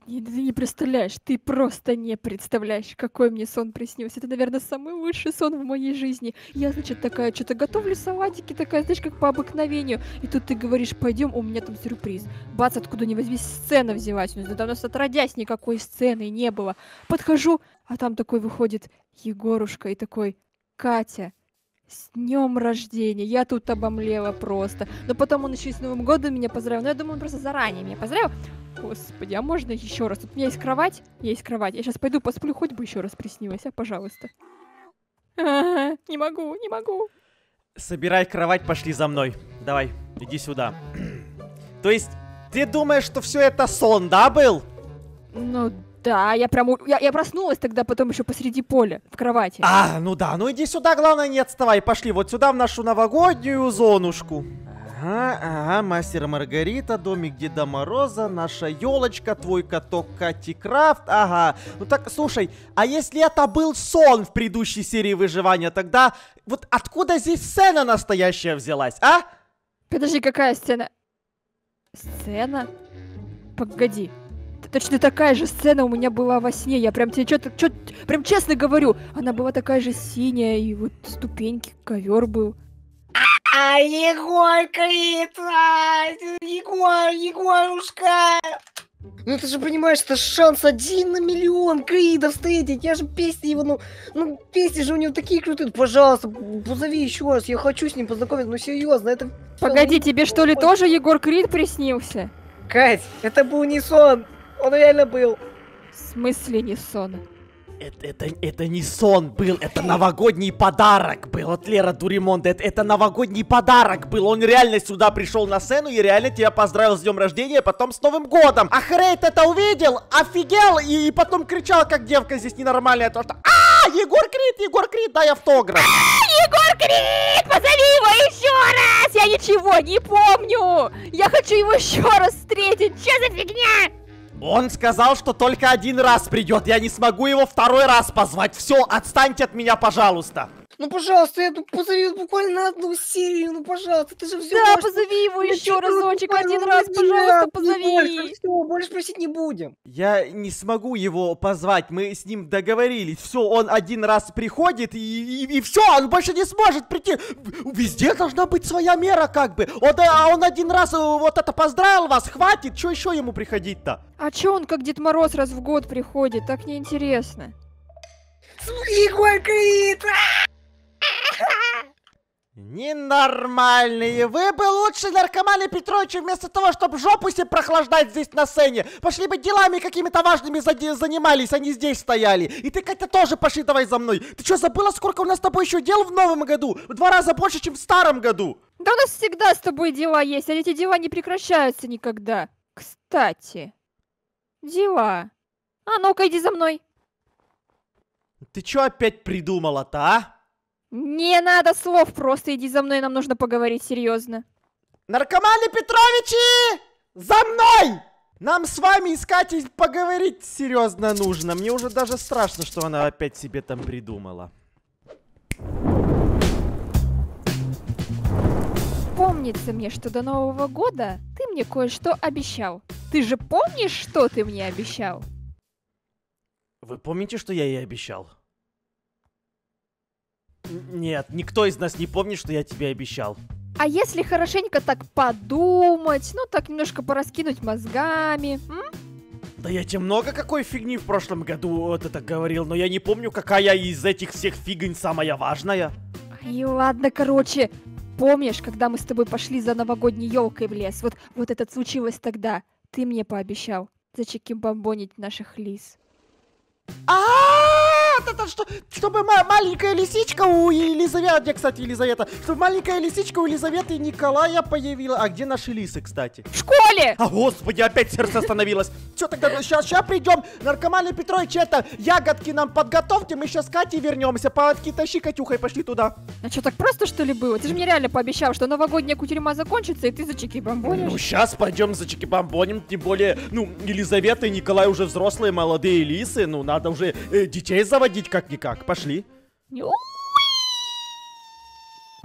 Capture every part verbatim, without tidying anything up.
не, ты не представляешь, ты просто не представляешь, какой мне сон приснился. Это, наверное, самый лучший сон в моей жизни. Я, значит, такая, что-то готовлю салатики, такая, знаешь, как по обыкновению. И тут ты говоришь, пойдем, у меня там сюрприз. Бац, откуда ни возьми, сцена взялась. Ну, да у нас отродясь никакой сцены не было. Подхожу, а там такой выходит Егорушка и такой, Катя, с днем рождения. Я тут обомлела просто. Но потом он еще и с Новым годом меня поздравил. Но я думаю, он просто заранее меня поздравил. Господи, а можно еще раз? Тут у меня есть кровать. Есть кровать. Я сейчас пойду посплю, хоть бы еще раз приснилось, а, пожалуйста. А-а-а, не могу, не могу. Собирай кровать, пошли за мной. Давай, иди сюда. То есть, ты думаешь, что все это сон, да, был? Ну да, я прям... Я, я проснулась тогда потом еще посреди поля, в кровати. А, ну да, ну иди сюда, главное не отставай. Пошли вот сюда, в нашу новогоднюю зонушку. Ага, ага, мастер Маргарита, домик Деда Мороза, наша елочка, твой каток Кати Крафт, ага. Ну так, слушай, а если это был сон в предыдущей серии выживания, тогда вот откуда здесь сцена настоящая взялась, а? Подожди, какая сцена? Сцена? Погоди. Точно такая же сцена у меня была во сне. Я прям тебе что-то, что прям честно говорю. Она была такая же синяя, и вот ступеньки, ковер был. А, Егор кричит! Егор, Егорушка! Ну ты же понимаешь, это шанс один на миллион Крида встретить. Я же песни его, ну, ну песни же у него такие крутые. Пожалуйста, позови еще раз, я хочу с ним познакомиться, ну серьезно, это... Погоди, тебе что ли тоже Егор Крид приснился? Кать, это был не сон, он реально был. В смысле не сон? Это, это, это не сон был, это новогодний подарок был от Лера Дуримонда. Это, это новогодний подарок был. Он реально сюда пришел на сцену и реально тебя поздравил с днем рождения, потом с Новым годом. А Хрейт это увидел, офигел и, и потом кричал, как девка здесь ненормальная. То, что а, Егор Крид, Егор Крид, дай автограф. А, Егор Крид, позови его еще раз. Я ничего не помню. Я хочу его еще раз встретить. Че за фигня? Он сказал, что только один раз придет. Я не смогу его второй раз позвать. Все, отстаньте от меня, пожалуйста. Ну, пожалуйста, я тут позови буквально на одну серию. Ну, пожалуйста, ты же все. Да, позови его еще разочек, один раз, пожалуйста, позови. Все, больше просить не будем. Я не смогу его позвать. Мы с ним договорились. Все, он один раз приходит и, и, и все, он больше не сможет прийти. Везде должна быть своя мера, как бы. Он, а он один раз вот это поздравил вас, хватит. Что еще ему приходить-то? А че он как Дед Мороз раз в год приходит? Так неинтересно. Егор Крид! Ненормальные. Вы бы лучше, наркоманы Петровичи, вместо того, чтобы жопу себе прохлаждать здесь на сцене, пошли бы делами какими-то важными занимались, они здесь стояли. И ты, Катя, тоже пошли давай за мной. Ты что, забыла, сколько у нас с тобой еще дел в новом году? В два раза больше, чем в старом году. Да у нас всегда с тобой дела есть, а эти дела не прекращаются никогда. Кстати, дела. А ну-ка, иди за мной. Ты что опять придумала-то, а? Не надо слов, просто иди за мной, нам нужно поговорить серьезно. Наркоманы Петровичи! За мной! Нам с вами искать и поговорить серьезно нужно. Мне уже даже страшно, что она опять себе там придумала. Помнится мне, что до Нового года ты мне кое-что обещал. Ты же помнишь, что ты мне обещал? Вы помните, что я ей обещал? Нет, никто из нас не помнит, что я тебе обещал. А если хорошенько так подумать, ну так немножко пораскинуть мозгами, м? Да я тебе много какой фигни в прошлом году вот это говорил, но я не помню, какая из этих всех фигонь самая важная. И ладно, короче, помнишь, когда мы с тобой пошли за новогодней елкой в лес? Вот, вот это случилось тогда. Ты мне пообещал зачекимбомбонить наших лис. А-а-а! Это что, чтобы маленькая лисичка у Елизаветы, где, кстати, Елизавета, чтобы маленькая лисичка у Елизаветы и Николая появила. А где наши лисы, кстати? В школе! А, господи, опять сердце остановилось. Все, тогда сейчас, сейчас придем. Наркоманы Петрович, это, ягодки нам подготовьте, мы сейчас к Кате вернемся. Палатки тащи, Катюхой, пошли туда. А что, так просто, что ли, было? Ты же мне реально пообещал, что новогодняя кутерьма закончится, и ты зачекибомбонишь. Ну, сейчас пойдем зачекибомбоним, тем более, ну, Елизавета и Николай уже взрослые, молодые лисы, ну, надо уже э, детей заводить как-никак. Пошли.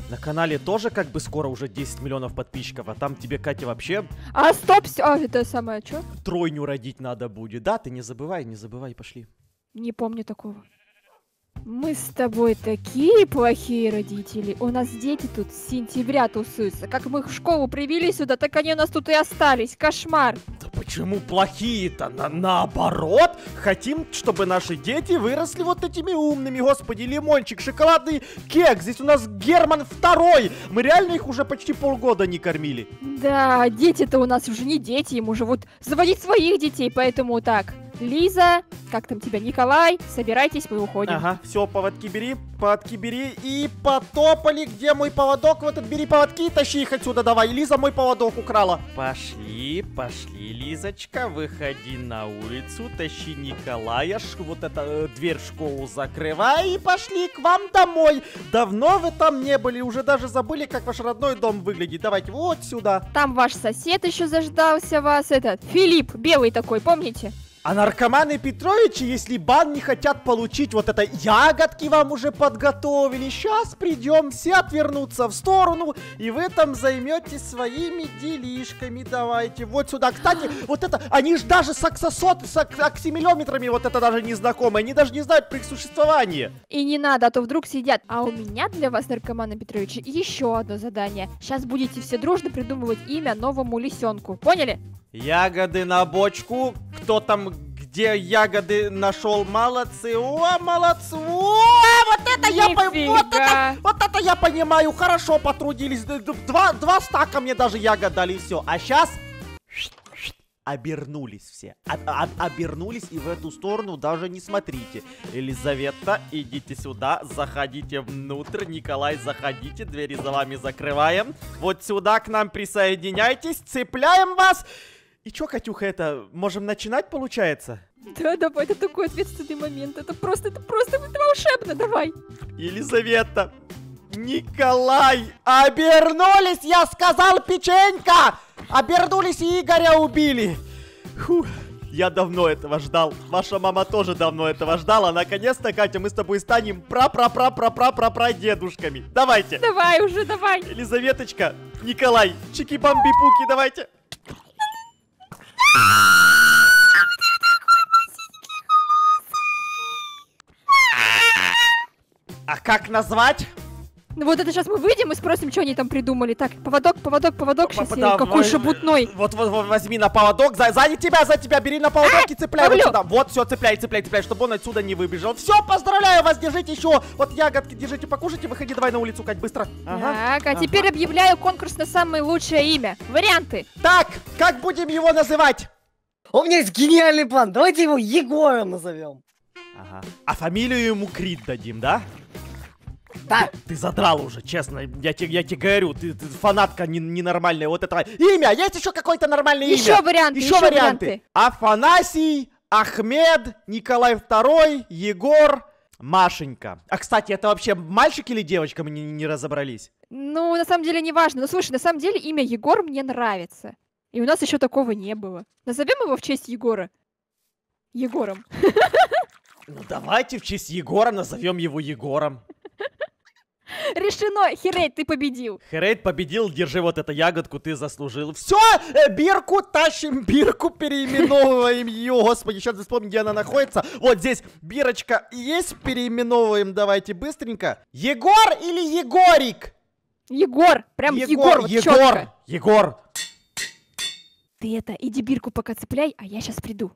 На канале тоже как бы скоро уже десять миллионов подписчиков, а там тебе, Катя, вообще А, стоп, всё, а, это самое, чё? тройню родить надо будет. Да, ты не забывай, не забывай, пошли. Не помню такого. Мы с тобой такие плохие родители. У нас дети тут с сентября тусуются. Как мы их в школу привели сюда, так они у нас тут и остались. Кошмар. Да почему плохие-то? На наоборот, хотим, чтобы наши дети выросли вот этими умными. Господи, лимончик, шоколадный кекс. Здесь у нас Герман второй. Мы реально их уже почти полгода не кормили. Да, дети-то у нас уже не дети, им уже вот заводить своих детей, поэтому так. Лиза, как там тебя, Николай, собирайтесь, мы уходим. Ага, все, поводки бери, поводки бери. И потопали. Где мой поводок? Вот этот бери поводки и тащи их отсюда давай. Лиза мой поводок украла. Пошли, пошли, Лизочка, выходи на улицу, тащи Николая, ш, вот эта э, дверь в школу закрывай и пошли к вам домой. Давно вы там не были, уже даже забыли, как ваш родной дом выглядит. Давайте вот сюда. Там ваш сосед еще заждался вас, этот, Филипп, белый такой, помните? А наркоманы Петровичи, если бан не хотят получить, вот это ягодки вам уже подготовили. Сейчас придем, все отвернутся в сторону, и вы там займетесь своими делишками. Давайте, вот сюда. Кстати, вот это, они же даже с аксосот, с ак- аксимилометрами, вот это даже не знакомы. Они даже не знают про их существование. И не надо, а то вдруг сидят. А у меня для вас, наркоманы Петровича, еще одно задание. Сейчас будете все дружно придумывать имя новому лисенку. Поняли? Ягоды на бочку. Кто там, где ягоды нашел? Молодцы. О, молодцы. О, вот это я пойму. Вот это, вот это я понимаю. Хорошо потрудились. Два, два стака мне даже ягод дали, и все. А сейчас обернулись все. От, от, обернулись и в эту сторону даже не смотрите. Елизавета, идите сюда, заходите внутрь. Николай, заходите, двери за вами закрываем. Вот сюда к нам присоединяйтесь, цепляем вас. И чё, Катюха, это, можем начинать, получается? Да, давай, это такой ответственный момент. Это просто, это просто это волшебно, давай. Елизавета, Николай, обернулись, я сказал, печенька! Обернулись и Игоря убили. Фух, я давно этого ждал. Ваша мама тоже давно этого ждала. Наконец-то, Катя, мы с тобой станем пра-пра-пра-пра-пра-пра-дедушками. Давайте. Давай уже, давай. Елизаветочка, Николай, чики-бамби-пуки, давайте. А как назвать? Ну вот это сейчас мы выйдем и спросим, что они там придумали. Так, поводок, поводок, поводок, сейчас Да, какой в- шебутной. Вот, вот, вот, возьми на поводок, за, сзади тебя, за тебя, бери на поводок и цепляй вот ловлю. сюда. Вот, все, цепляй, цепляй, цепляй, чтобы он отсюда не выбежал. Все, поздравляю вас, держите еще. Вот ягодки держите, покушайте, выходи, давай на улицу, Кать, быстро. Ага. Так, а Ага. теперь объявляю конкурс на самое лучшее имя. Варианты. Так, как будем его называть? У меня есть гениальный план. Давайте его Егором назовем. Ага. А фамилию ему Крид дадим, да? Да. Ты задрал уже, честно, я тебе я те говорю, ты, ты фанатка не- ненормальная, вот это имя, есть еще какое-то нормальное Еще имя? варианты, Еще еще варианты. варианты. Афанасий, Ахмед, Николай второй, Егор, Машенька. А, кстати, это вообще мальчик или девочка, мы не, не разобрались? Ну, на самом деле, не важно. Но слушай, на самом деле имя Егор мне нравится. И у нас еще такого не было. Назовем его в честь Егора. Егором. Ну давайте в честь Егора назовем его Егором. Решено, Херей, ты победил. Херейт победил, держи вот эту ягодку, ты заслужил. Все, бирку тащим, бирку переименовываем ее. Господи, сейчас вспомним, где она находится. Вот здесь бирочка есть, переименовываем, давайте быстренько. Егор или Егорик? Егор, прям Егор, вот Егор, чётко. Егор. Ты это, иди бирку пока цепляй, а я сейчас приду.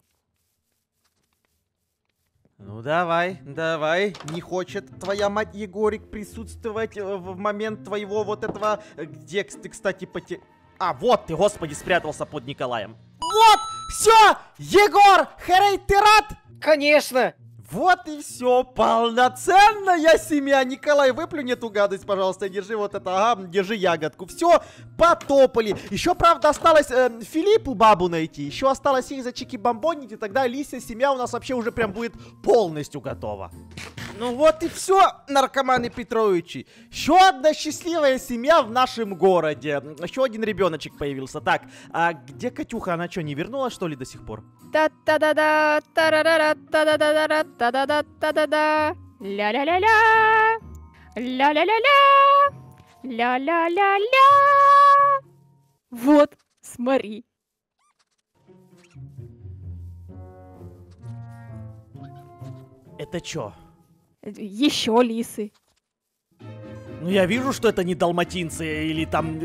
Ну давай, давай. Не хочет твоя мать Егорик присутствовать э, в момент твоего вот этого... э, Где ты, кстати, поте... А, вот ты, господи, спрятался под Николаем. Вот, все, Егор, Херей, ты рад? Конечно. Вот и все, полноценная семья. Николай, выплюнь эту гадость, пожалуйста, держи вот это, ага, держи ягодку. Все, потопали. Еще, правда, осталось э, Филиппу бабу найти. Еще осталось их за чики-бомбонить, и тогда Лися, семья у нас вообще уже прям будет полностью готова. Ну вот и все, наркоманы Петровичи. Еще одна счастливая семья в нашем городе. Еще один ребеночек появился. Так, а где Катюха? Она что, не вернулась, что ли, до сих пор? Та-та-да-да, та-да-да-да, та-да-да-да, та-да-да, та-да-да. Ля-ля-ля-ля. Ля-ля-ля-ля. Ля-ля-ля-ля! Вот, смотри. Это чё? Еще лисы. Ну я вижу, что это не далматинцы или там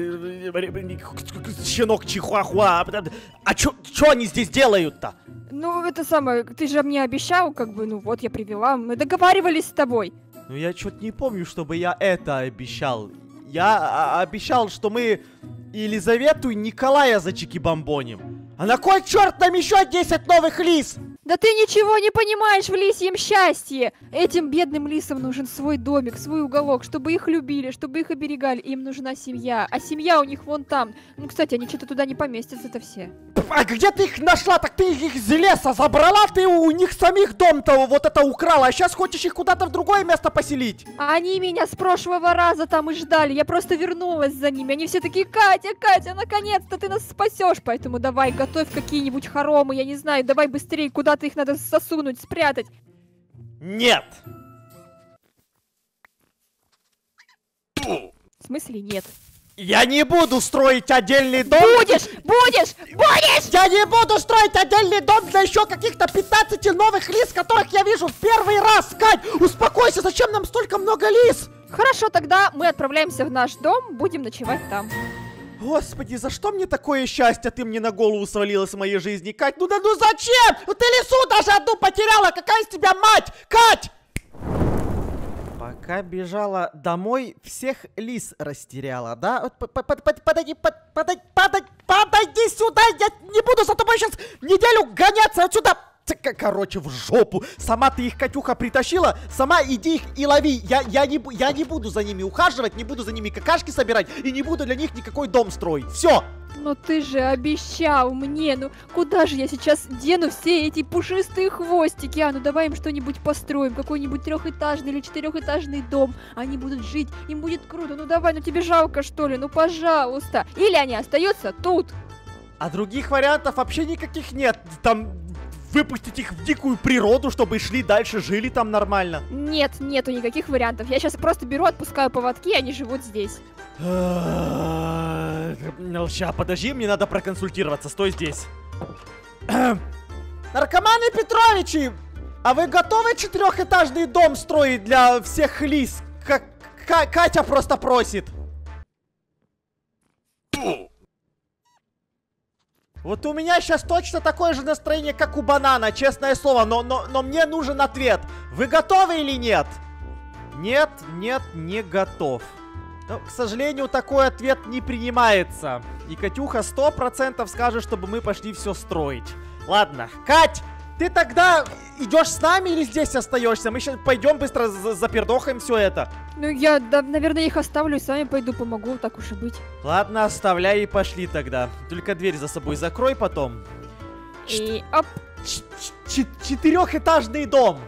щенок чихуахуа. А чё, чё они здесь делают-то? Ну, это самое, ты же мне обещал, как бы, ну вот я привела, мы договаривались с тобой. Ну я чё-то не помню, чтобы я это обещал. Я обещал, что мы Елизавету и Николая зачики-бомбоним. А на кой черт нам еще десять новых лис? Да ты ничего не понимаешь в лисьем счастье! Этим бедным лисам нужен свой домик, свой уголок, чтобы их любили, чтобы их оберегали. Им нужна семья, а семья у них вон там. Ну, кстати, они что-то туда не поместятся-то все. А где ты их нашла? Так ты их из леса забрала? Ты у них самих дом-то вот это украла, а сейчас хочешь их куда-то в другое место поселить? А они меня с прошлого раза там и ждали, я просто вернулась за ними. Они все такие: Катя, Катя, наконец-то ты нас спасешь, поэтому давай, готовь какие-нибудь хоромы, я не знаю, давай быстрее, куда-то их надо засунуть, спрятать. Нет! В смысле нет? Я не буду строить отдельный дом. Будешь! Будешь! Будешь! Я не буду строить отдельный дом для еще каких-то пятнадцати новых лис, которых я вижу в первый раз. Кать, успокойся, зачем нам столько много лис? Хорошо, тогда мы отправляемся в наш дом, будем ночевать там. Господи, за что мне такое счастье ты мне на голову свалилась в моей жизни, Кать? Ну да ну зачем? Ну ты лису даже одну потеряла, какая из тебя мать? Кать! Пока бежала домой, всех лис растеряла, да? Подойди, подойди, подойди сюда, я не буду за тобой сейчас неделю гоняться отсюда. Короче, в жопу. Сама ты их, Катюха, притащила, сама иди их и лови. Я, я, не, я не буду за ними ухаживать, не буду за ними какашки собирать и не буду для них никакой дом строить. Все. Но ты же обещал мне, ну куда же я сейчас дену все эти пушистые хвостики? А, ну давай им что-нибудь построим, какой-нибудь трехэтажный или четырехэтажный дом. Они будут жить, им будет круто. Ну давай, ну тебе жалко что ли, ну пожалуйста. Или они остаются тут. А других вариантов вообще никаких нет. Там выпустить их в дикую природу, чтобы шли дальше, жили там нормально. Нет, нету никаких вариантов. Я сейчас просто беру, отпускаю поводки, и они живут здесь. Сейчас, подожди, мне надо проконсультироваться. Стой здесь. Наркоманы Петровичи, а вы готовы четырехэтажный дом строить для всех лис? Как Катя просто просит. Вот у меня сейчас точно такое же настроение, как у банана, честное слово, но, но, но мне нужен ответ. Вы готовы или нет? Нет, нет, не готов. Но, к сожалению, такой ответ не принимается. И Катюха сто процентов скажет, чтобы мы пошли все строить. Ладно, Кать, ты тогда идешь с нами или здесь остаешься? Мы сейчас пойдем быстро запердохаем все это. Ну я, да, наверное, их оставлю и с вами пойду помогу, так уж и быть. Ладно, оставляй и пошли тогда. Только дверь за собой закрой потом. И оп. Четырехэтажный дом.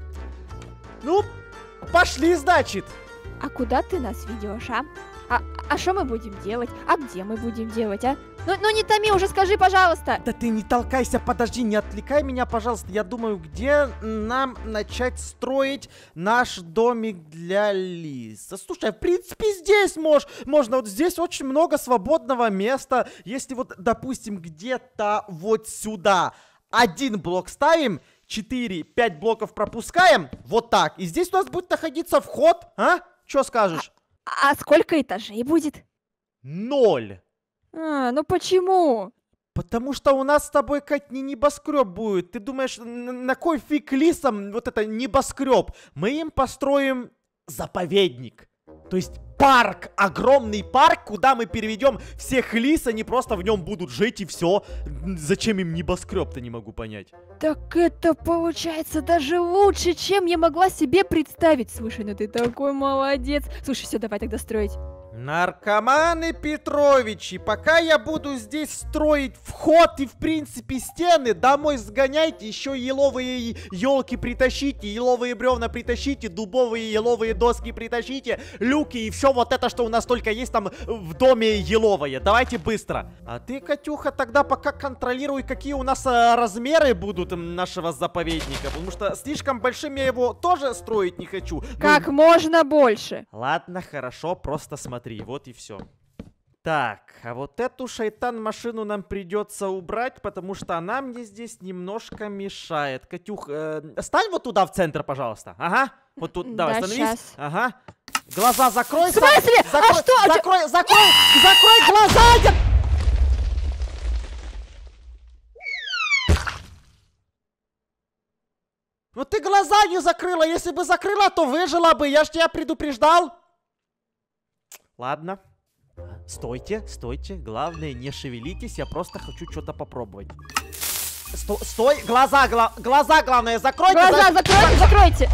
Ну, пошли, значит. А куда ты нас ведешь, а? А а что мы будем делать? А где мы будем делать, а? Ну, ну не томи, уже скажи, пожалуйста. Да ты не толкайся, подожди, не отвлекай меня, пожалуйста. Я думаю, где нам начать строить наш домик для лис? Слушай, в принципе, здесь можешь. Можно, вот здесь очень много свободного места. Если вот, допустим, где-то вот сюда один блок ставим, четыре-пять блоков пропускаем, вот так. И здесь у нас будет находиться вход, а? Что скажешь? А, а сколько этажей будет? Ноль. А, ну почему? Потому что у нас с тобой, Кать, не небоскреб будет. Ты думаешь, на кой фиг лисам вот это небоскреб? Мы им построим заповедник. То есть парк, огромный парк, куда мы переведем всех лис, они просто в нем будут жить и все. Зачем им небоскреб-то, не могу понять. Так это получается даже лучше, чем я могла себе представить. Слушай, ну ты такой молодец. Слушай, все, давай тогда строить. Наркоманы Петровичи, пока я буду здесь строить вход и, в принципе, стены, домой сгоняйте, еще еловые елки притащите, еловые бревна притащите, дубовые еловые доски притащите, люки и все вот это, что у нас только есть там в доме еловое. Давайте быстро. А ты, Катюха, тогда пока контролируй, какие у нас а, размеры будут нашего заповедника, потому что слишком большим я его тоже строить не хочу. Как ну... можно больше. Ладно, хорошо, просто смотри. смотри, вот и все. Так, а вот эту шайтан-машину нам придется убрать, потому что она мне здесь немножко мешает. Катюх, э, стань вот туда в центр, пожалуйста. Ага, вот тут, давай, Да, становись. щас. Ага. Глаза закрой. В смысле? Закрой, А что? А чё- закрой, закрой, закрой глаза! Я- Ну ты глаза не закрыла, если бы закрыла, то выжила бы, я ж тебя предупреждал. Ладно. Стойте, стойте, главное не шевелитесь, я просто хочу что-то попробовать. Сто, стой, глаза, гла, глаза главное закройте. Глаза за- закройте, закройте!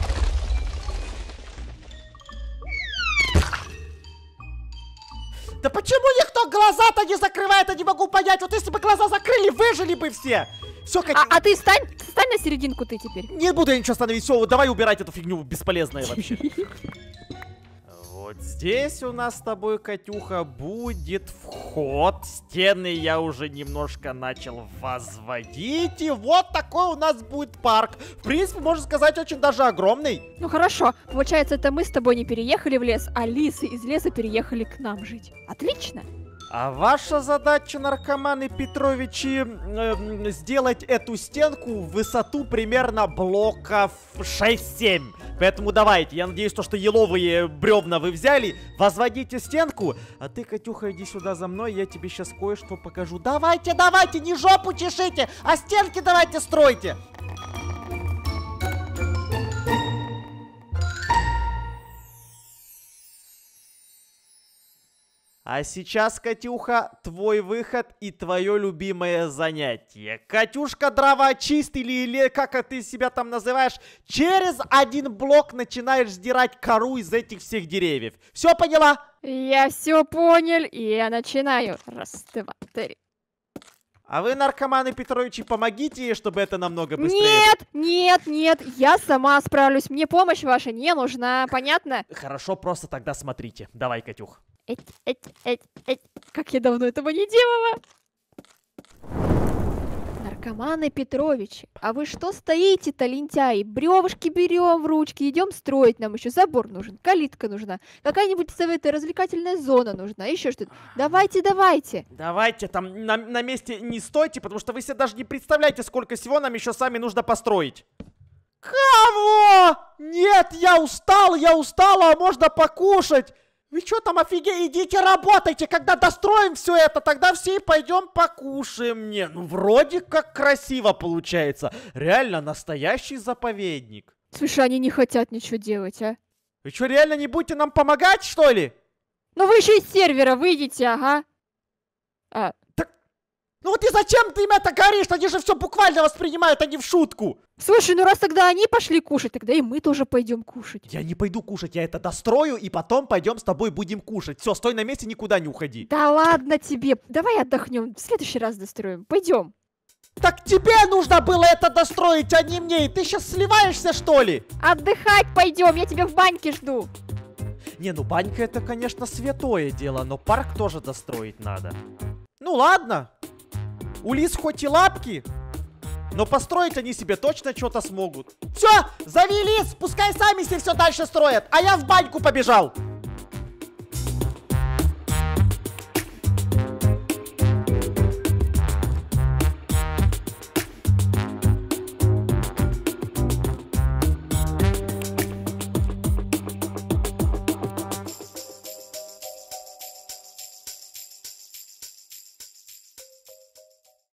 Да почему никто глаза-то не закрывает, я не могу понять, вот если бы глаза закрыли, выжили бы все. Все, как... А, а ты стань, стань на серединку ты теперь. Не буду я ничего становить, все, давай убирать эту фигню бесполезная вообще. Вот здесь у нас с тобой, Катюха, будет вход. Стены я уже немножко начал возводить. И вот такой у нас будет парк. В принципе, можно сказать, очень даже огромный. Ну хорошо, получается, это мы с тобой не переехали в лес, а лисы из леса переехали к нам жить. Отлично. А ваша задача, наркоманы Петровичи, эм, сделать эту стенку в высоту примерно блоков шесть-семь. Поэтому давайте, я надеюсь, то, что еловые бревна вы взяли, возводите стенку. А ты, Катюха, иди сюда за мной, я тебе сейчас кое-что покажу. Давайте, давайте, не жопу чешите, а стенки давайте стройте. А сейчас, Катюха, твой выход и твое любимое занятие. Катюшка, дровоочиститель, или как ты себя там называешь, через один блок начинаешь сдирать кору из этих всех деревьев. Все поняла? Я все понял, и я начинаю. Раз, два, три. А вы, наркоманы Петровичи, помогите ей, чтобы это намного быстрее. Нет, нет, нет, я сама справлюсь. Мне помощь ваша не нужна, понятно? Хорошо, просто тогда смотрите. Давай, Катюх. Эть, эть, эть, эть. Как я давно этого не делала. Наркоманы Петровичи, а вы что стоите-то, лентяи? Бревушки берем в ручки, идем строить. Нам еще забор нужен, калитка нужна, какая-нибудь советая развлекательная зона нужна, еще что-то. Давайте, давайте. Давайте там на, на месте не стойте, потому что вы себе даже не представляете, сколько всего нам еще сами нужно построить. Кого? Нет, я устал, я устала, а можно покушать. Вы что там, офигеть, идите работайте, когда достроим все это, тогда все и пойдем покушаем. Не, ну вроде как красиво получается. Реально настоящий заповедник. Слушай, они не хотят ничего делать, а? Вы что, реально не будете нам помогать, что ли? Ну вы еще из сервера выйдите, ага. А, Ну вот и зачем ты им это говоришь? Они же все буквально воспринимают, а не в шутку. слушай, ну раз тогда они пошли кушать, тогда и мы тоже пойдем кушать. Я не пойду кушать, я это дострою, и потом пойдем с тобой будем кушать. Все, стой на месте, никуда не уходи. Да ладно тебе, давай отдохнем, в следующий раз достроим, пойдем. Так тебе нужно было это достроить, а не мне. И ты сейчас сливаешься, что ли? Отдыхать пойдем, я тебя в баньке жду. Не, ну банька это, конечно, святое дело, но парк тоже достроить надо. Ну ладно. У лис хоть и лапки, но построить они себе точно что-то смогут. Все, зови лис, пускай сами себе все дальше строят, а я в баньку побежал.